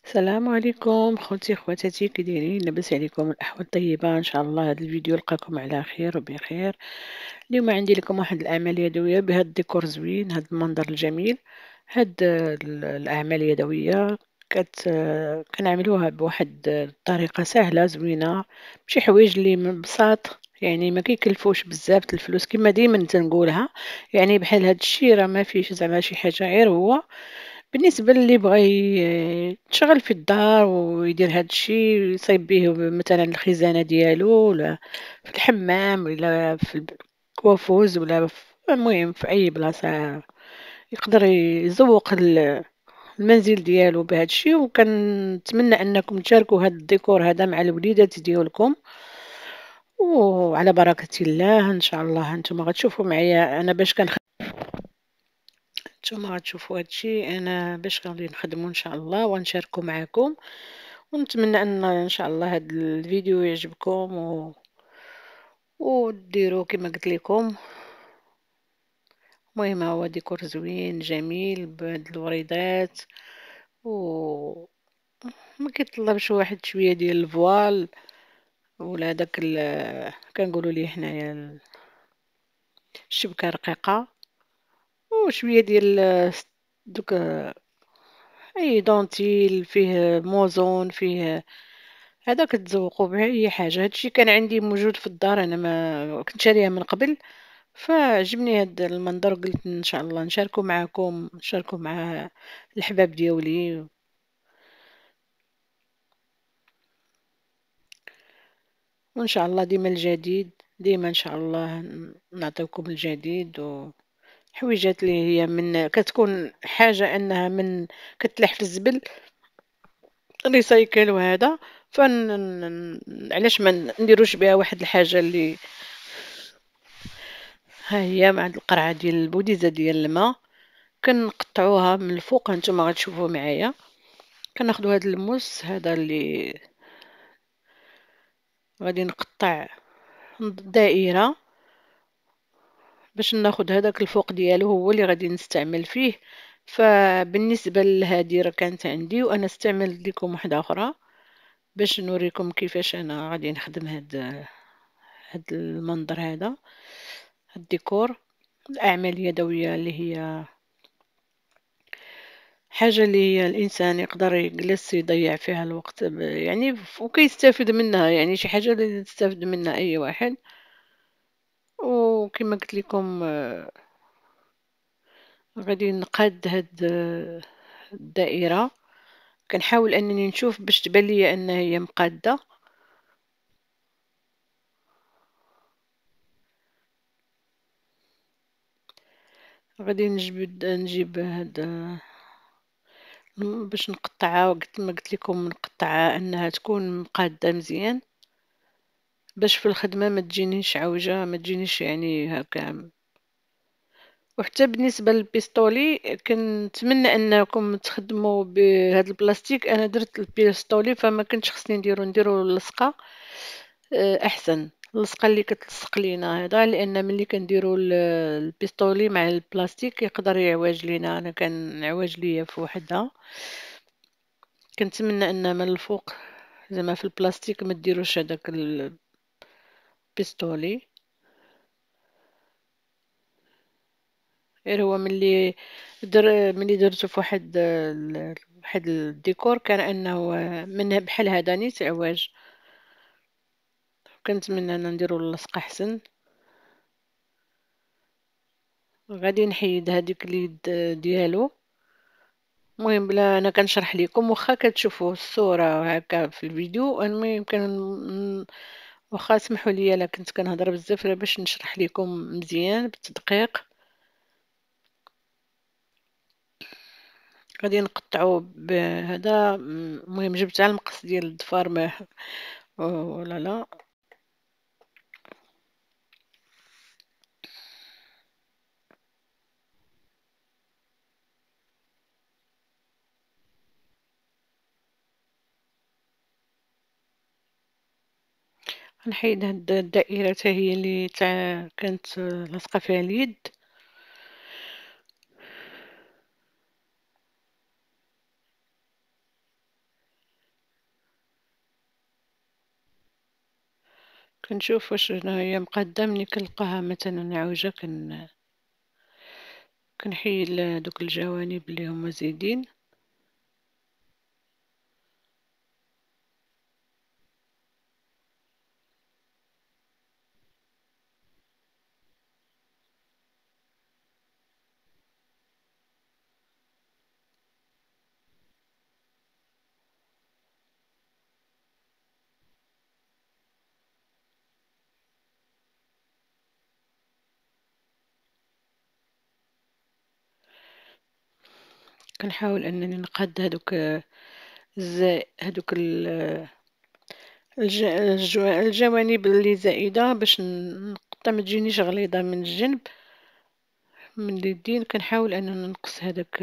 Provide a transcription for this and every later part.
السلام عليكم خوتي خواتاتي، كي دايرين؟ لاباس عليكم؟ الاحوال طيبه ان شاء الله. هذا الفيديو يلقاكم على خير وبخير. اليوم عندي لكم واحد الاعمال اليدويه بهذا الديكور زوين، هذا المنظر الجميل. هاد الاعمال اليدويه كنعملوها بواحد الطريقه سهله زوينه، بشي حوايج اللي من بساط، يعني ما كيكلفوش بزاف د الفلوس كما ديما تنقولها. يعني بحال هاد الشيء راه ما فيش زعما شي حاجه، غير هو بالنسبة للي بغى يتشغل في الدار ويدير هاد الشي، يصايب بيه مثلا الخزانة ديالو، ولا في الحمام، ولا في الكوافوز، ولا المهم في أي بلاصة يقدر يزوق المنزل ديالو بهذا الشيء. وكنتمنى انكم تشاركوا هذا الديكور هذا مع الوليدات ديالكم، وعلى بركة الله ان شاء الله. انتم غتشوفوا معايا انا باش نتوما غتشوفوا هادشي انا باش غادي نخدمو ان شاء الله ونشاركو معاكم. ونتمنى ان شاء الله هاد الفيديو يعجبكم وديروا كما قلت لكم. المهم هو ديكور زوين جميل بهاد الوريدات، و ما كيطلبش واحد شويه ديال الفوال، ولا داك كنقولوا ليه حنايا الشبكه رقيقه، وشويه ديال دوك اي دونتيل فيه موزون فيه، هذاك تزوقوا به اي حاجه. هادشي كان عندي موجود في الدار، انا ما كنت شاريها من قبل، فعجبني هذا المنظر، قلت ان شاء الله نشاركه معكم، نشاركه مع الحباب ديالي. وان شاء الله ديما الجديد، ديما ان شاء الله نعطيكم الجديد، وحويجات اللي هي من كتكون حاجه انها من كتلح في الزبل ريسايكل وهذا، علاش ما نديروش بها واحد الحاجه اللي ها هي مع القرعه ديال البوديزه ديال الماء. كنقطعوها من الفوق، هانتوما غتشوفوا معايا. كناخذوا هذا الموس هذا اللي غادي نقطع دائره باش ناخذ هذاك الفوق ديالو، هو اللي غادي نستعمل فيه. فبالنسبه لهذه راه كانت عندي، وانا استعملت لكم واحده اخرى باش نوريكم كيفاش انا غادي نخدم هاد المنظر هذا، الديكور. الاعمال اليدويه اللي هي حاجة اللي هي الإنسان يقدر يجلس يضيع فيها الوقت، يعني وكيستافد منها، يعني شي حاجة اللي تستافد منها أي واحد. وكما قلت لكم غادي نقاد هاد الدائرة. كنحاول أنني نشوف باش تبان ليا أن هي مقادة. غادي نجيب هاد باش نقطعها، وقت ما قلت لكم نقطعها أنها تكون مقادة مزيان، باش في الخدمة ما تجينيش عوجة، ما تجينيش يعني هكا. وحتى بالنسبة للبيستولي كنتمنى انكم تخدموا بهذا البلاستيك. انا درت البيستولي فما كنتش خصني نديرو اللصقة. احسن اللصقة اللي كتلصق لينا هذا، لان ملي كنديرو البيستولي مع البلاستيك يقدر يعوج لينا. انا كان عواج ليا في وحدة. كنتمنى ان من الفوق زعما في البلاستيك ما ديروش هذاك البيستولي. غير هو ملي درته في واحد الديكور كان انه من بحال هذا نيت عواج. كنتمنى ان نديرو اللصق احسن. غادي نحيد هذيك اليد ديالو. المهم بلا انا كنشرح لكم، واخا كتشوفوا الصوره هكا في الفيديو، المهم واخا سمحوا لي الا كنت كنهضر بزاف، راه باش نشرح لكم مزيان بالتدقيق. غادي نقطعو بهذا. المهم جبت على المقص ديال الضفار ما ولا لا. نحيد هاد الدائرة حتى هي اللي كانت لاصقة فيها اليد. كنشوف واش هنايا مقدمني كنلقاها مثلا عوجة كنحيد دوك الجوانب اللي هما زايدين. كنحاول انني نقاد هادوك هادوك الجوانب اللي زائدة باش نقطع ما تجينيش غليظة من الجنب من اليدين. كنحاول اننا نقص هذاك.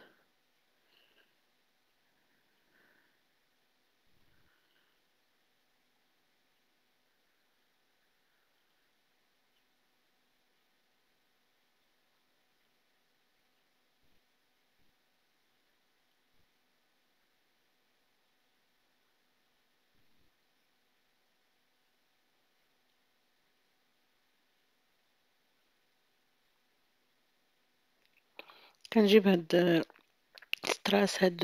كنجيب هاد الستراس هاد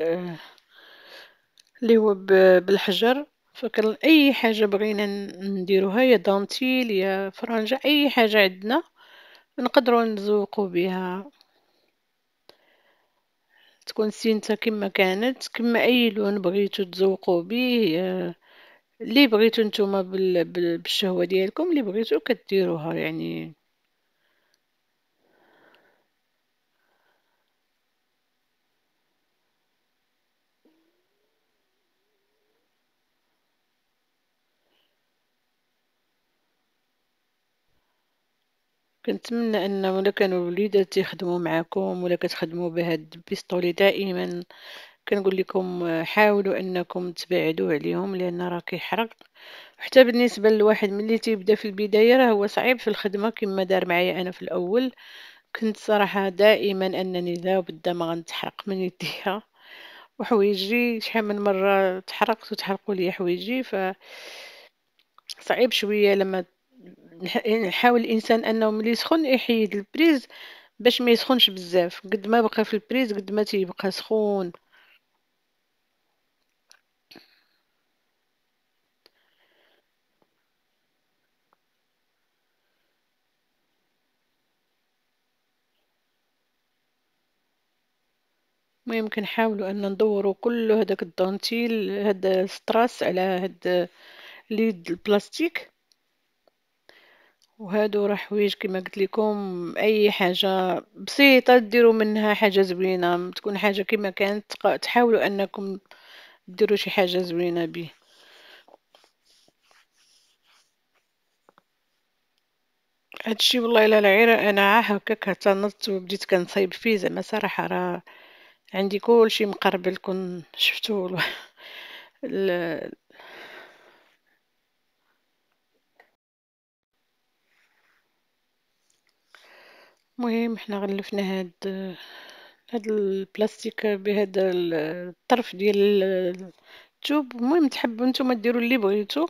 اللي هو بالحجر. فكر اي حاجه بغينا نديروها، يا دانتيل يا فرنجة، اي حاجه عندنا نقدروا نزوقوا بها، تكون سينتا كما كانت، كما اي لون بغيتو تزوقوا به. اللي بغيتو نتوما بالشهوه ديالكم اللي بغيتو كديروها يعني. كنتمنى ان ولا كانوا الوليدات يخدموا معكم ولا كتخدموا بهاد البيستولي دائما. كنقول لكم حاولوا انكم تبعدوا عليهم لان راه كيحرق. حتى بالنسبه للواحد ملي تيبدا في البدايه راه هو صعيب في الخدمه كما دار معايا انا في الاول. كنت صراحه دائما انني ذا وبدا ما غنتحرق من يديها وحويجي. شحال من مره تحرقت وتحرقوا لي حوايجي. فصعيب شويه لما نحاول الانسان انه ملي يسخن يحيد البريز باش ما يسخنش بزاف. قد ما بقى في البريز قد ما تيبقى سخون. المهم كنحاولوا ان ندوروا كل هذاك الدانتيل هذا الستراس على هاد اليد البلاستيك. وهادو راه حوايج كما قلت لكم اي حاجه بسيطه ديروا منها حاجه زوينه، تكون حاجه كما كانت. تحاولوا انكم ديروا شي حاجه زوينه به. هادشي والله الا العير انا هكاك تنضت وبديت كنصايب فيه زعما صراحه. راه عندي كلشي مقربل كون شفتو ال- المهم حنا غلفنا هاد البلاستيك بهذا الطرف ديال التوب. المهم تحبوا نتوما ديروا اللي بغيتو.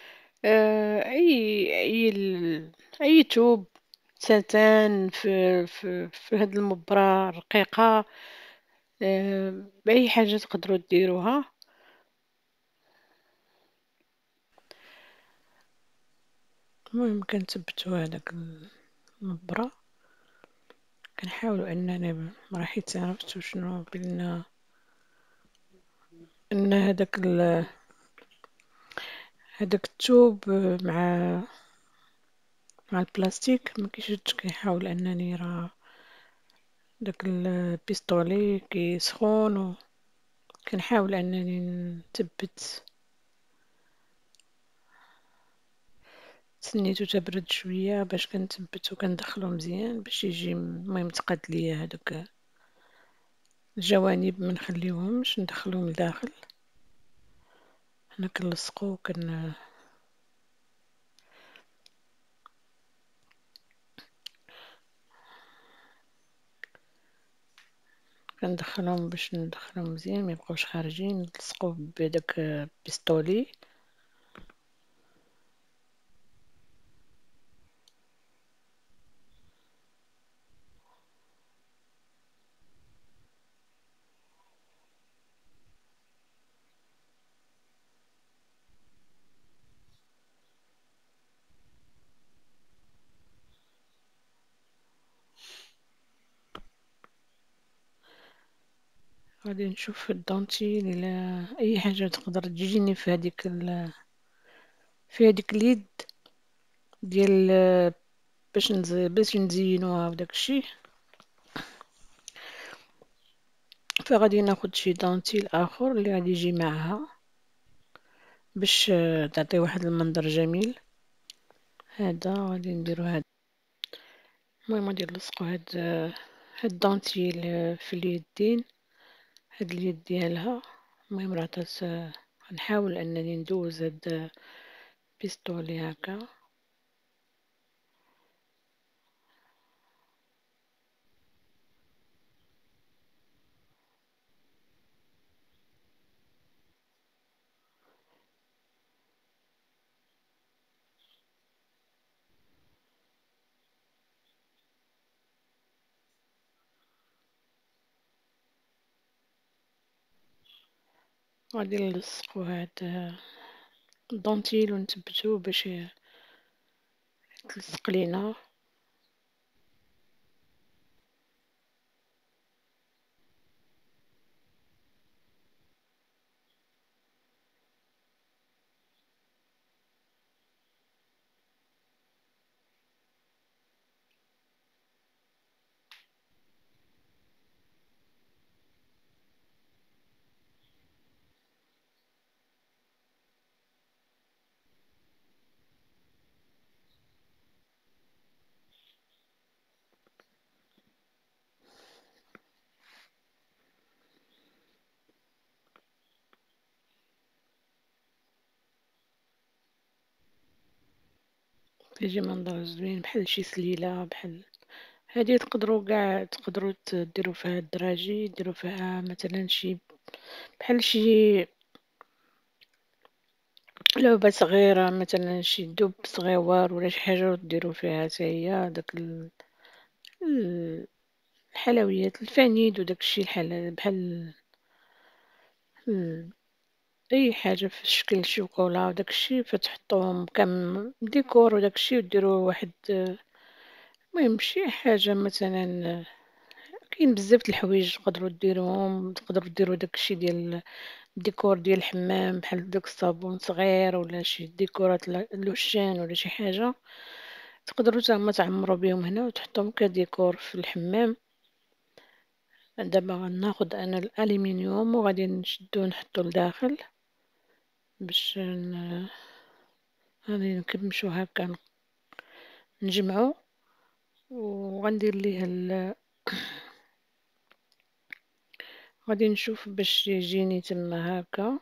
اي توب ساتان في هاد المبرة رقيقة. بأي حاجة تقدروا ديروها. المهم كنثبتوا هذاك المبرة. كنحاولوا اننا ما راح عرفتوا شنو قلنا ان هذاك الثوب مع البلاستيك ما كيشدش. كيحاول انني راه داك البيستولي كيسخون. كنحاول انني نثبت. سنيتو تبرد شويه باش كنثبتو كندخلو مزيان باش يجي. المهم تقاد ليا هذوك الجوانب ما نخليوهمش ندخلوهم لداخل. هنا كنلصقو كندخلهم باش ندخلهم مزيان ما يبقاوش خارجين. نلصقوه بهذاك بيستولي. غادي نشوف الدانتيل الى اي حاجه تقدر تجيني في هذيك اليد ديال باش نزينوها وداك الشيء. فغادي ناخد شي دانتيل اخر اللي غادي يجي معها باش تعطي واحد المنظر جميل. هذا غادي نديرو هذا. المهم غادي نلصقو هاد الدانتيل في اليدين، هاد اليد ديالها. المهم راه غنحاول انني ندوز هاد بيستولي هكا. غادي نلصقو هاد الدانتيل ونثبتوه باش يتلصق لينا. كيجي منظر زوين بحال شي سليلة. بحال هادي تقدروا كاع ديروا فيها الدراجي، ديروا فيها مثلا شي بحال شي لعبة صغيرة، مثلا شي دب صغيور ولا شي حاجة وديروا فيها حتى هي داك ال- الحلويات الفانيد وداك الشي بحال ال- اي حاجة في شكل الشوكولا وداك الشي، فتحطوهم كم ديكور وداك الشي وديروا واحد. المهم شي حاجة مثلا كاين بزاف د الحوايج تقدروا ديروهم. تقدروا ديروا داك الشي ديال الديكور ديال الحمام بحال داك الصابون صغير ولا شي ديكورات لوشان ولا شي حاجة. تقدروا تما تعمروا بهم هنا وتحطوهم كديكور في الحمام. دابا غناخد انا الالومنيوم وغادي نشدو نحطو لداخل باش غادي نكمشو هكا نجمعو. وغندير ليه غادي نشوف باش يجيني تما هكا.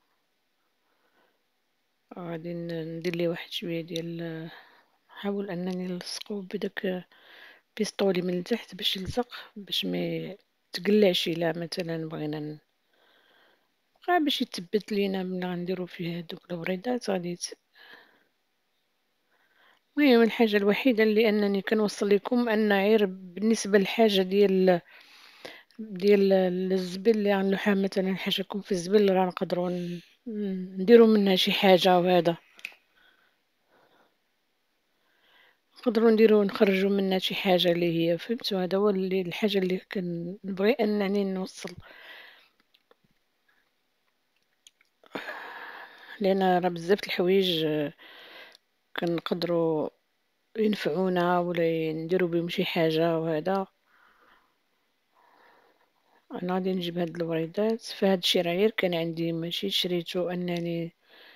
غادي ندير ليه واحد شويه ديال نحاول انني نلصقو بداك بيسطولي من التحت باش يلصق، باش ما تقلعش الا مثلا بغينا غير باش يتبت لينا ملي غنديرو فيه هادوك الوريدات غادي المهم الحاجة الوحيدة اللي انني كنوصل لكم ان غير بالنسبة للحاجة ديال الزبل اللي غنلوحها مثلا حاجة في الزبل راه نقدروا نديرو منها شي حاجة. وهذا نقدروا نديرو نخرجوا منها شي حاجة اللي هي فهمتوا. هذا هو اللي الحاجة اللي كنبغي انني نوصل، لان راه بزاف د الحوايج كنقدروا ينفعونا ولا نديرو بهم شي حاجة. وهذا انا غادي نجيب هاد الوريدات. فهاد الشي راه غير كان عندي ماشي شريتو انني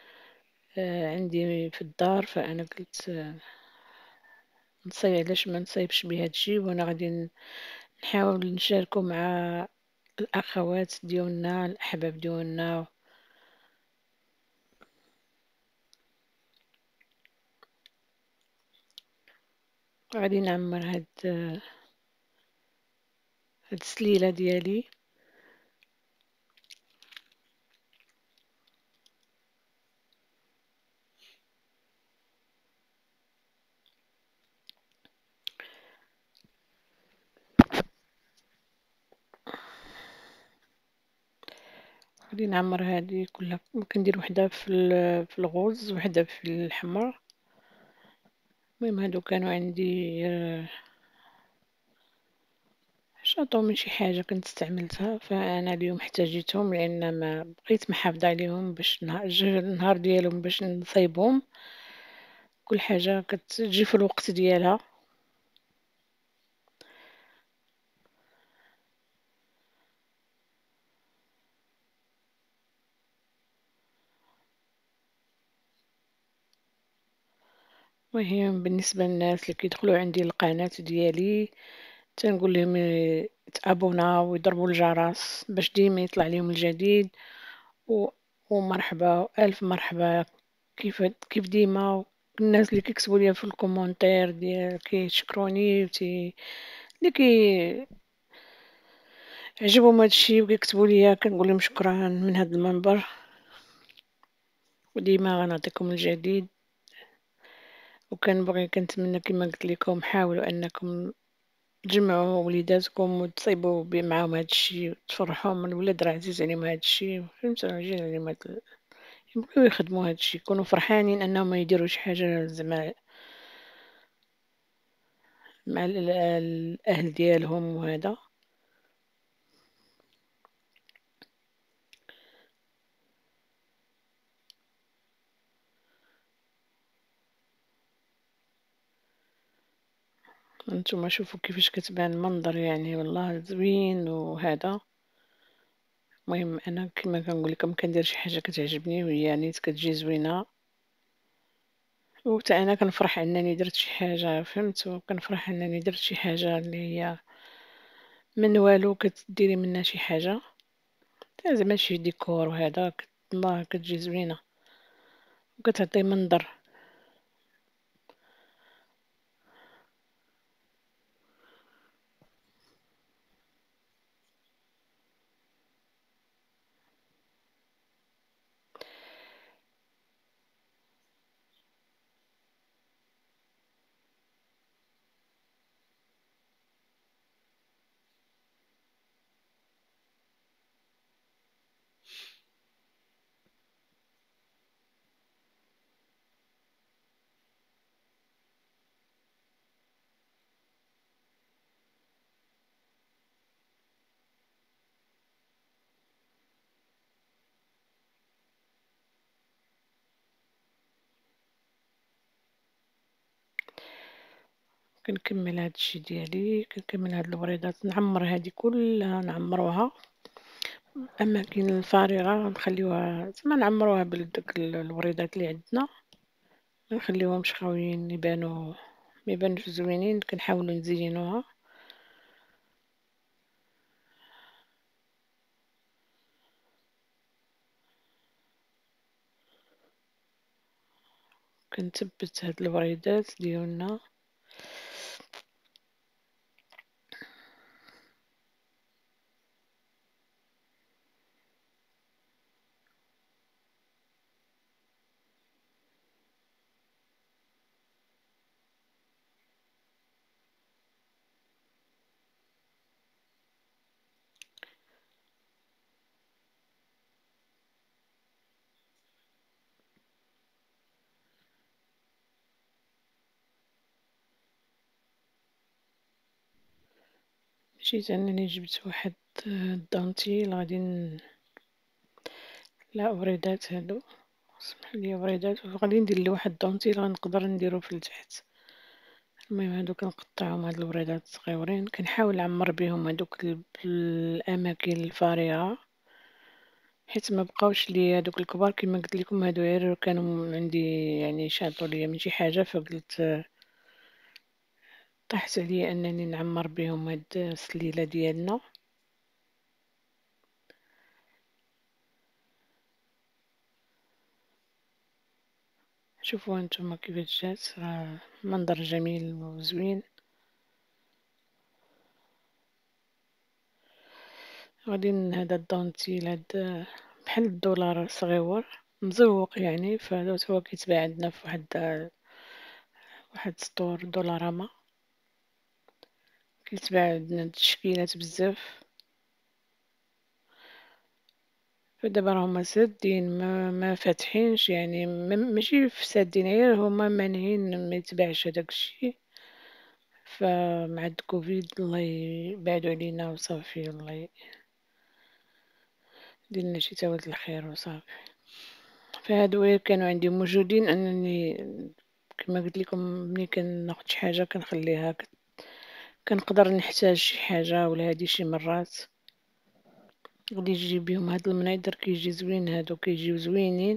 عندي في الدار. فانا قلت نصايب علاش ما نصايبش بهذا الشيء. وانا غادي نحاول نشاركه مع الاخوات ديالنا الاحباب ديالنا. غادي نعمر هاد السليله ديالي. غادي نعمر هذه كلها. ممكن ندير وحده في الغوز وحده في الحمر. المهم هادو كانوا عندي عطاو من شي حاجة كنت استعملتها، فأنا اليوم احتاجيتهم لأن ما بقيت محافظة عليهم باش جا النهار ديالهم باش نصايبهم، كل حاجة كتجي في الوقت ديالها. المهم بالنسبة للناس اللي كيدخلوا عندي القناة ديالي تنقول لهم يتابوناو ويضربوا الجرس باش ديما يطلع لهم الجديد، و ومرحبا ألف مرحبا. كيف ديما الناس اللي كيكتبوا ليا في الكومونتير ديال كيشكروني اللي عجبهم هادشي وكيكتبوا ليا كنقول لهم شكرا من هذا المنبر، وديما غنعطيكم الجديد. وكنبغي كنتمنى كما قلت لكم حاولوا انكم تجمعوا وليداتكم وتصيبوا معاهم هادشي وتفرحوهم، الولاد راه عزيز عليهم هادشي، فهمتوا عزيز عليهم يبغيو يخدموا هادشي، يكونوا فرحانين انهم ما يديروش حاجه زعما مع الاهل ديالهم وهذا. انتم شوفوا كيفاش كتبان المنظر، يعني والله زوين وهذا. المهم انا كما كنقول لكم كندير شي حاجه كتعجبني وهي يعني كتجي زوينه، وحتى انا كنفرح انني درت شي حاجه، فهمتوا كنفرح انني درت شي حاجه اللي هي من والو كتديري منها شي حاجه، زعما شي ديكور وهذا الله كتجي زوينه وكتعطي منظر. كنكمل هاد الشي ديالي، كنكمل هاد الوريضات نعمر هادي كلها نعمروها، الأماكن الفارغة نخليوها زعما نعمروها بداك الوريضات اللي عندنا، منخليوهمش خاويين ميبانوش زوينين، كنحاولو نزينوها. كنثبت هاد الوريضات ديالنا. مشيت انني جبت واحد الدانتيل غادي لا وريضات هادو، سمحلي وريضات، وغادي ندير ليه واحد الدانتيل غنقدر نديرو في التحت. المهم هادو كنقطعهم هاد الوريضات صغيورين، كنحاول نعمر بهم هادوك الاماكن الفارغه، حيت ما بقاوش ليا هادوك الكبار كما قلت لكم، هادو غير كانوا عندي يعني شاطوا ليا من شي حاجه، فقلت طاحت عليا انني نعمر بهم هاد السليله ديالنا. شوفوا انتم كيفاش جات، راه منظر جميل وزوين. غادي هذا الدونتيل هاد بحال الدولار صغيور مزوق يعني، فهذا هو كيتباع عندنا في واحد ستور دولاراما، كيتباع عندنا التشكيلات بزاف. فدابا راهما سادين ما فاتحينش، يعني ماشي في سادين، غير هما مانعين ما يتباعش هداك الشيء، فمع الكوفيد الله يبعدو علينا وصافي، الله يدير لنا شي تاويل الخير وصافي. فهادو كانوا عندي موجودين، انني كما قلت لكم ملي كناخد شي حاجه كنخليها، كنقدر نحتاج شي حاجه ولا هادي شي مرات غادي يجي بهم هاد المنيدر كيجي زوين، هادو كيجيو زوينين.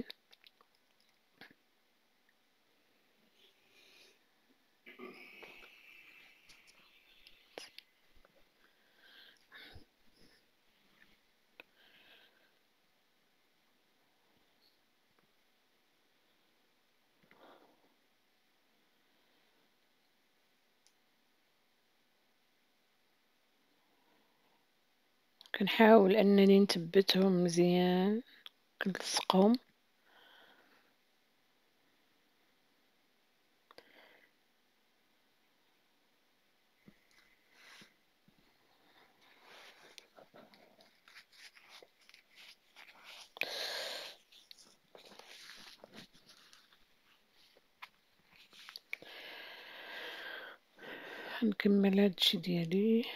كنحاول انني نثبتهم مزيان، كنلصقهم. نكمل هادشي ديالي.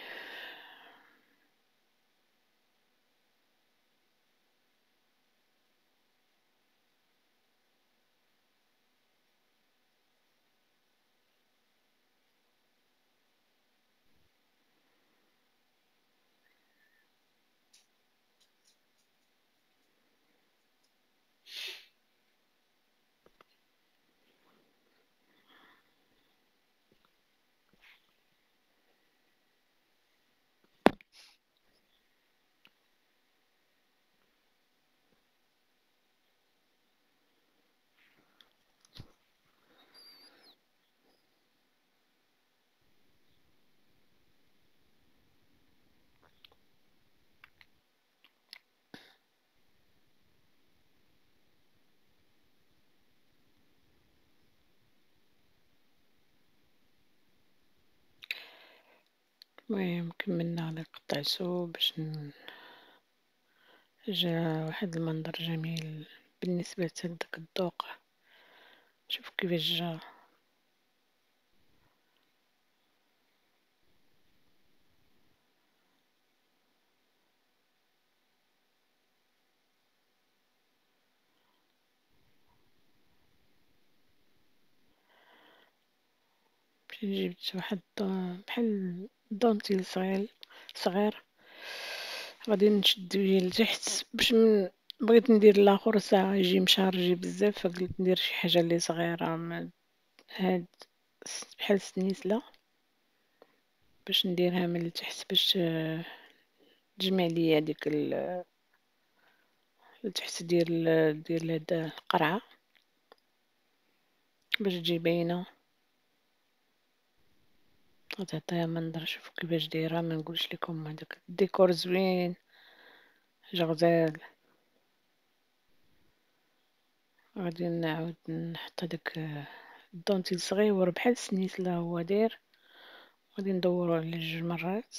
المهم كملنا على قطع سوق باش جا واحد المنظر جميل بالنسبة لداك الذوق. شوف كيفاش جا. جبت واحد بحال دونتيل صغير، غادي نشد بيه لتحت باش بغيت ندير لاخر ساعة يجي مشارجي بزاف، فقلت ندير شي حاجة اللي صغيرة هاد بحال سنيسلة باش نديرها من التحت باش تجمع ليا ديك التحت ديال هاد القرعة باش تجي باينة وتعطيها منظر. شوفوا كيفاش دايرة، ما نقولش لكم هذاك الديكور زوين جغزال. غادي نعاود نحط هداك الدونتيل صغيور بحال السنيسلة هو داير، غادي ندورو على جوج مرات،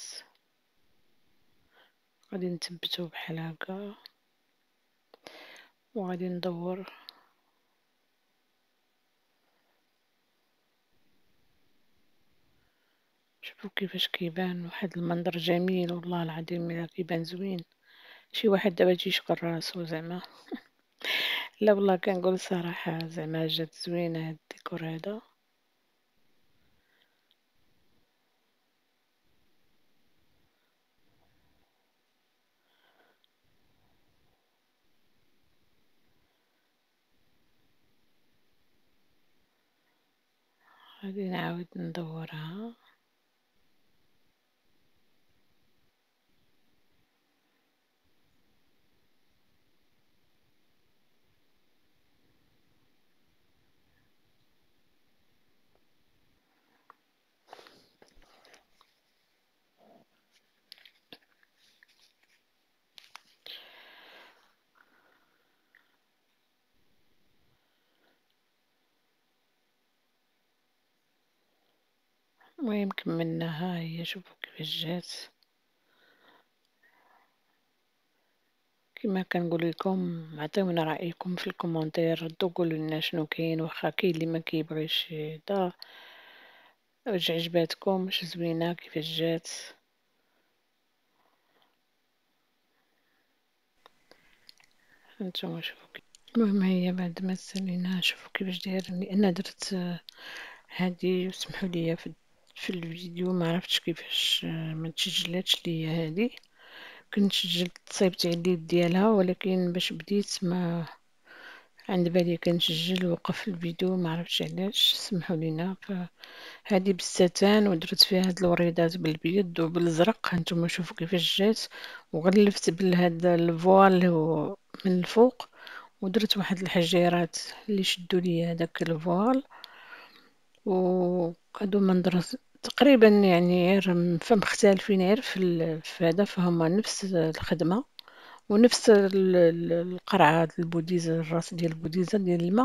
غادي نثبتو بحال هكا وغادي ندور. شوفوا كيفاش كيبان واحد المنظر جميل، والله العظيم الا كيبان زوين شي واحد دابا يجي يشكر راسو زعما. لا والله كنقول الصراحة زعما جات زوينة هاد الديكور هذا. غادي نعاود ندورها. المهم كملناها، هي شوفوا كيفاش جات. كما كنقول لكم عطيونا رأيكم في الكومنتير، ردوا قولوا لنا شنو كاين، واخا كاين اللي ما كيبغيش دا واش عجباتكم، واش زوينة كيفاش جات. هانتوما شوفوا المهم هي بعد ما سالينا شوفوا كيفاش داير. انا درت هادي وسمحوا لي في الفيديو ما عرفتش كيفاش ما تسجلاتش ليا هادي. كنت سجلت صيبتي على اليد ديالها، ولكن باش بديت ما عند بالي كنسجل وقف الفيديو، ما عرفتش علاش، سمحوا لينا. فهذه بالستان ودرت فيها هاد الوريدات بالبيض وبالازرق، هانتوما شوفوا كيفاش جات. وغلفت بهذا الفوال اللي هو من الفوق، ودرت واحد الحجيرات اللي شدوا لي هذاك الفوال. وهادو منظر تقريبا يعني غير فمختلفين غير في هذا، فهما نفس الخدمة ونفس القرعة البوديزة، الراس ديال البوديزة ديال الماء.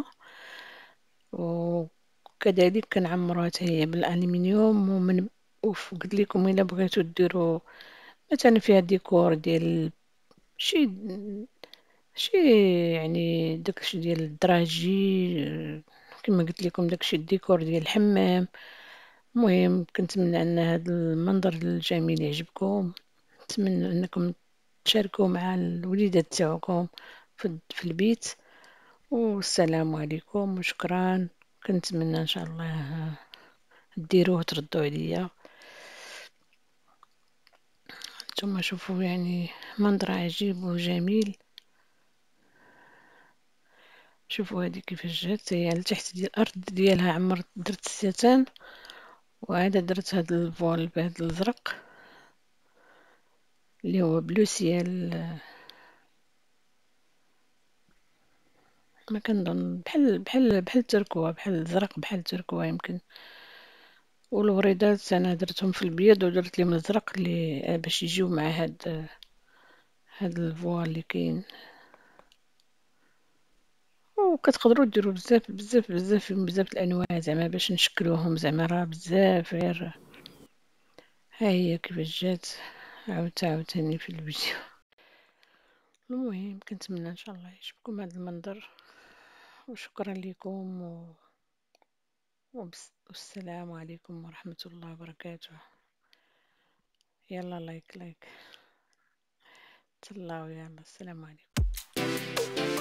وكذلك كنعمروها حتى هي بالالمنيوم. قلت لكم الا بغيتو ديروا مثلا فيها ديكور ديال شي شي يعني داكشي ديال الدراجي، كما قلت لكم داكشي الديكور ديال الحمام. المهم كنتمنى ان هذا المنظر الجميل يعجبكم، نتمنى انكم تشاركوا مع الوليدات تاعكم في البيت. والسلام عليكم وشكرا. كنتمنى ان شاء الله ديروه وتردوا عليا. ثم شوفوا يعني منظر عجيب وجميل. شوفوا هذه كيفاش جات، هي على تحت ديال الارض ديالها عمرت درت الستان، وعاد درت هذا الفوال بهذا الازرق اللي هو بلوسيال. ما كنظن بحال التركوة، بحال الازرق بحال التركوة يمكن. والوريدات انا درتهم في البيض ودرت لهم الازرق اللي باش يجيو مع هاد الفوال اللي كاين. وكتقدروا ديروا بزاف الانواع زعما باش نشكلوهم، زعما راه بزاف غير. ها هي كيفاش جات، عاوتاني في الفيديو. المهم كنتمنى ان شاء الله يعجبكم هذا المنظر، وشكرا لكم والسلام عليكم ورحمة الله وبركاته. يلا لايك تهلاو، يلا السلام عليكم.